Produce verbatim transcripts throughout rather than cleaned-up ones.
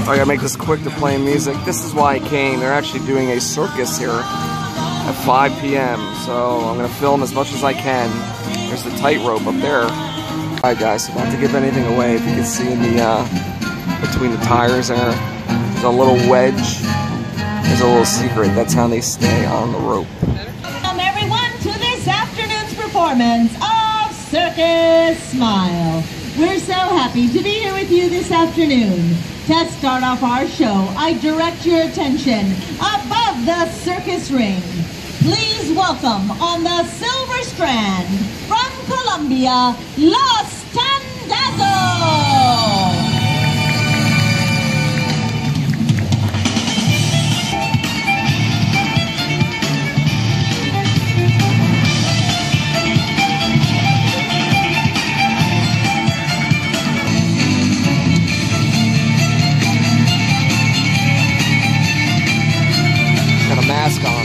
I gotta make this quick to play music. This is why I came. They're actually doing a circus here at five P M So I'm gonna film as much as I can. There's the tightrope up there. Alright guys, so not to give anything away, if you can see in the uh, between the tires there, there's a little wedge. There's a little secret. That's how they stay on the rope. Welcome everyone to this afternoon's performance of Circus Smile. We're so happy to be here with you this afternoon. To start off our show, I direct your attention above the circus ring. Please welcome on the Silver Strand from Colombia, Los Tandazos! Mask on.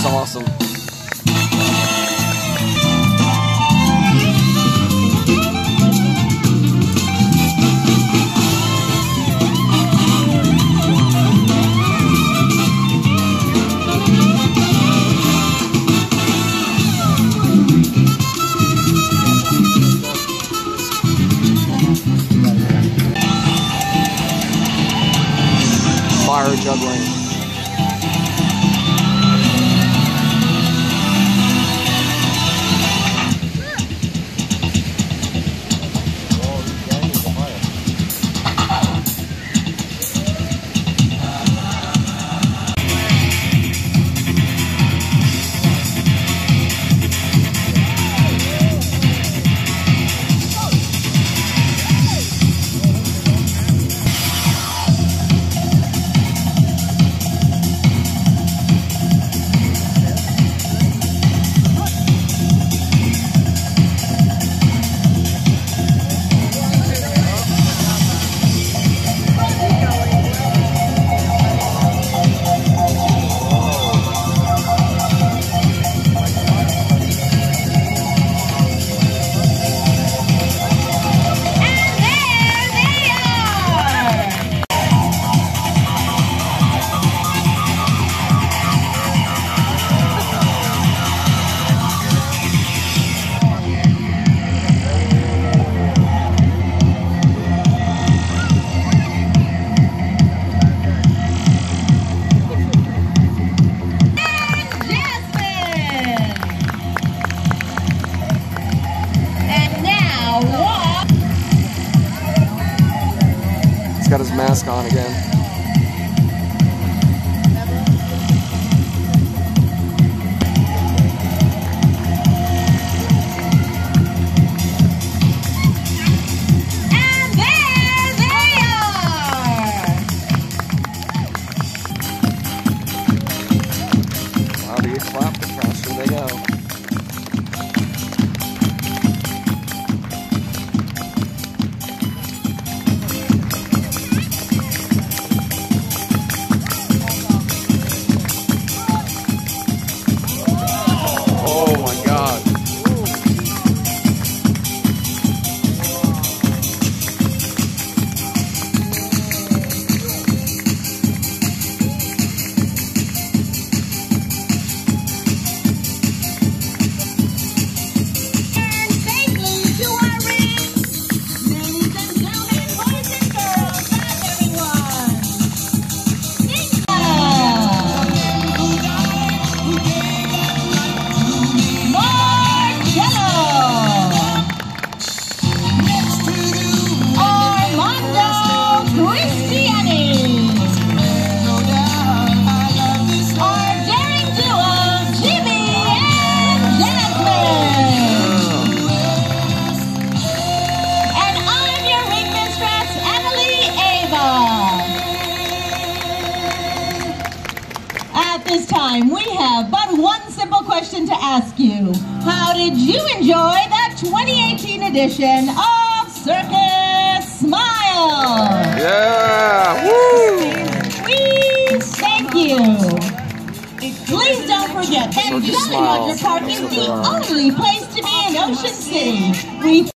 awesome. Fire juggling. He's got his mask on again. And there they are! Wow, they get clapped, the faster they go. Oh my God. And safely to our ring, ladies and gentlemen, boys and girls, and everyone. At this time, we have but one simple question to ask you. How did you enjoy the twenty eighteen edition of Circus Smile? Yeah! Woo! We thank you. Please don't forget that Circus Jolly Smile. Roger Park is That's what the they are. only place to be in Ocean City. We